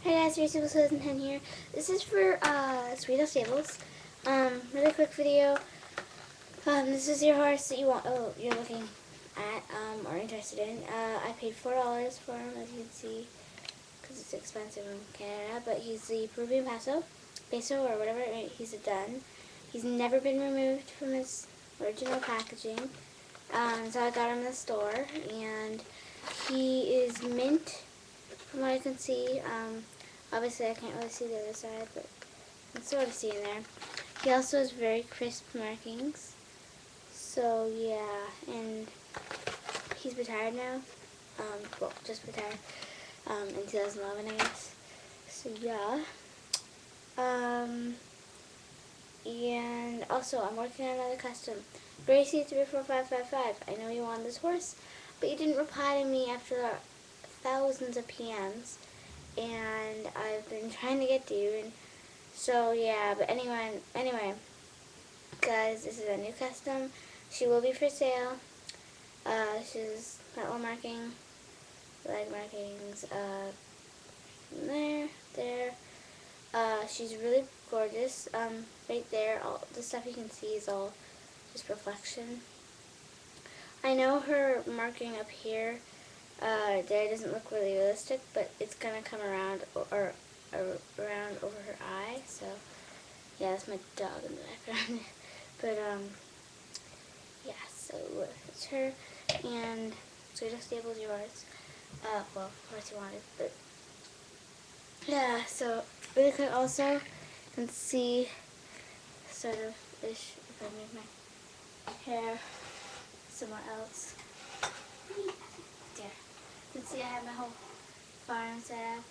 Hi guys, 36010 here. This is for Sweet House Stables. Really quick video. This is your horse that you're looking at or interested in. I paid $4 for him, as you can see, because it's expensive in Canada. But he's the Peruvian Peso or whatever. He's a dun. He's never been removed from his original packaging. So I got him in the store, and he is mint. From what I can see, obviously I can't really see the other side, but I can sort of see in there. He also has very crisp markings. So yeah, and he's retired now. Well, just retired in 2011, I guess. So yeah. And also I'm working on another custom. Gracie34555. I know you want this horse, but you didn't reply to me after thousands of PMs, and I've been trying to get to you, and so yeah. But anyway, guys, this is a new custom. She will be for sale. She's got little marking, leg markings, there. She's really gorgeous. Right there, all the stuff you can see is all just reflection. I know her marking up here, there doesn't look really realistic, but it's gonna come around or around over her eye. So yeah, that's my dog in the background. But yeah, so it's her, and so we just stabled yours. Well, of course you wanted, but yeah. So really quick, also you can see sort of ish if I move my hair somewhere else. There. You can see I have my whole farm set up.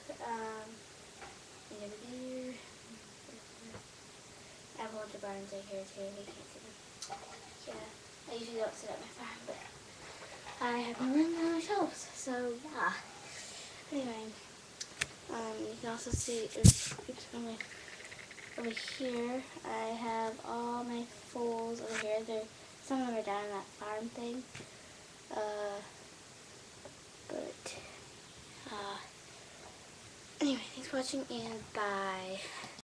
I have a bunch of barns right here too. You can't see them. Yeah, I usually don't set up my farm, but I have no room on my shelves. So yeah. Anyway, you can also see. Oops, over here, I have all my foals over here. Some of them are down in that farm thing. Anyway, thanks for watching, and bye.